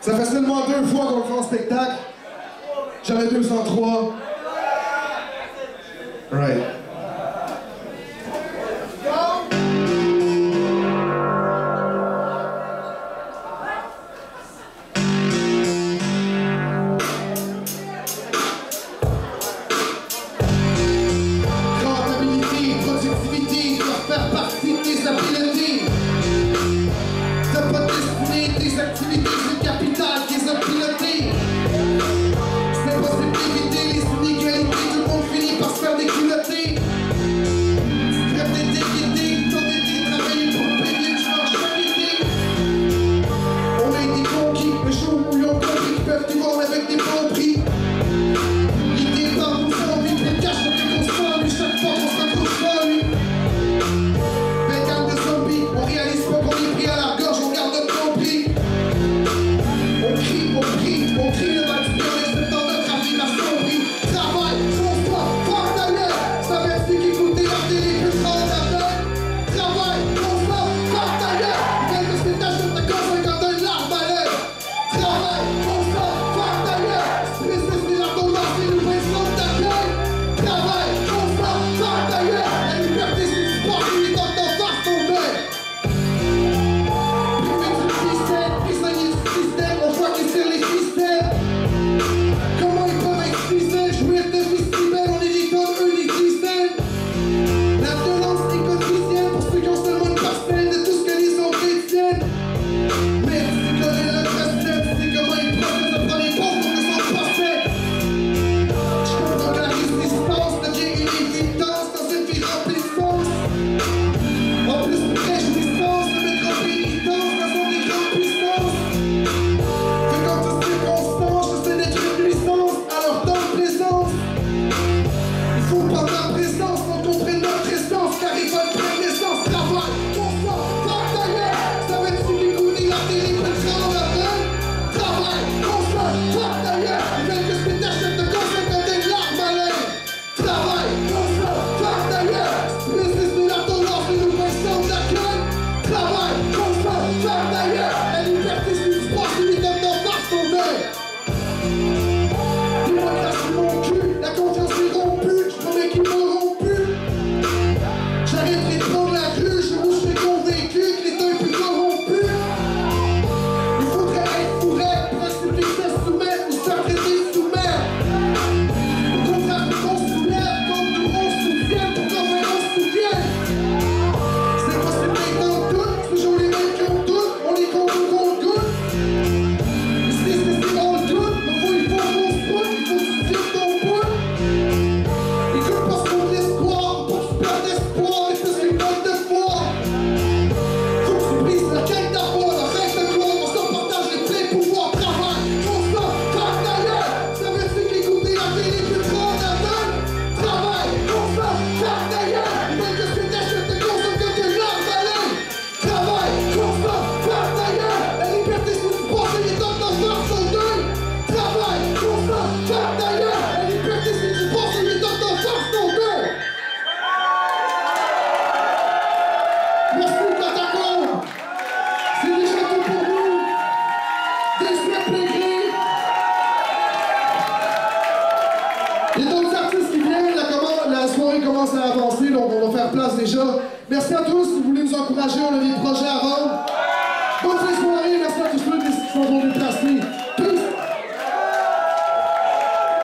Ça fait seulement 2 fois qu'on le fait en spectacle. J'avais 203. Right. Rentabilité, productivité doivent faire partie de tes habiletés. T'as pas destiné tes activités, c'est le capital qui les a pilotées. C'est impossible d'éviter les inégalités, tout le monde finit par se faire déculottés. Tu rêves d'être inquiété, t'as été travaillé pour payer, tu manges chaque été. On a été conquis, le jour où ils ont compris qu'ils peuvent tout vendre avec des bons prix. L'idée par nous sont envie, le cash pour qu'on se forme, chaque fois qu'on se retrouve pas lui. Vegan de zombies, on réalise pas qu'on est pris à la gorge, on garde notre compris. On crie, le mal du bien, mais dans notre avis, la sombrie. Travail, fonce-toi, fuck ta gueule. Ça va être qui écouter la télé, plus de rendre la gueule. Travail, fonce-toi, fuck ta gueule. Ils veulent que ce pétage de ta gosse quand t'as une larme à l'œil. Travail, fonce-toi, fuck ta gueule. Business, c'est la tendance, c'est le président de ta gueule. Travail, fonce-toi, fuck ta gueule. La liberté, c'est du sport, il est dans ton face, ton deuil. Privé du système, prisonnier du système, on voit qu'ils tirent les systèmes. Comment ils peuvent être fidèles, jouir de vie si belle, on est des tonnes, eux des dizaines. La violence est quotidienne pour ceux qui ont seulement une parcelle de tout ce que les autres détiennent. Mais tu connais le président, tu sais comment ils procèdent, ça prend les pauvres pour que ça se passe. Je comprends que la résistance devient une évidence dans une vie remplie de sens. En plus de réjouissance, de mettre en pénitence dans son des grandes puissances. Fait qu'en toutes circonstances, j'essaie d'être une nuisance à leur temps de présence. Il faut pas ma présence, qu'on comprenne notre essence, car ils veulent prendre naissance. Travail, bonsoir, fuck ta gueule. Ça va être celui qui écouter la télé, peut te rendre la veille. Travail, bonsoir, fuck ta gueule. Ils veulent que je me t'achète de conseils quand t'es une larme à l'œil. Travail, bonsoir, fuck ta gueule. Business, nous la tendance, nous nous baissons de la gueule. Travail, bonsoir, fuck ta gueule. La liberté, c'est du sport, c'est lui donne d'en face ton deuil. Démocratie mon cul, la confiance est rompue, je promets qu'ils m'auront plus. J'arrêterai de prendre la rue, où je serai convaincu que l'État est plus corrompu. Il faudrait être fourré pour accepter que ça se soumette ou se faire traiter de sous-mère. Au contraire, qu'on se soulève, comme nous on se souvient, pour qu'on se souvienne. C'est possible d'être dans le doute, c'est toujours les mêmes qui ont doute, on les compte ou qu'on goûte. C'est dans le doute, mais il faut qu'on se poute, il faut que tu tiennes ton bout. Écoute pas ce qu'on l'espoir, pas que tu perds d'espoir, mais plus qu'une bonne de foi. Faut que tu brises la quête d'avoir, la règle de gloire, on se partage les pleins pouvoirs, travail, on se fuck ta gueule. Ça veut dire qu'écouter la télé plus te rendre la gueule. Travail, on se fuck ta gueule. Ils veulent que ce que t'achètes te consomme que tes larmes à l'œil. Travail, on se fuck ta gueule. La liberté c'est du sport, c'est les temps d'en faire son deuil. Travail, on se fuck ta gueule. La liberté c'est du sport, c'est les temps d'en faire son deuil. Merci Catacombe. C'est déjà tout pour nous. Des siècles gris. Il y a d'autres artistes qui viennent, la soirée commence à avancer, donc on va faire place déjà. Merci à tous, si vous voulez nous encourager, on a des projets à vendre. Bonne fin de soirée, merci à tous ceux qui sont venus.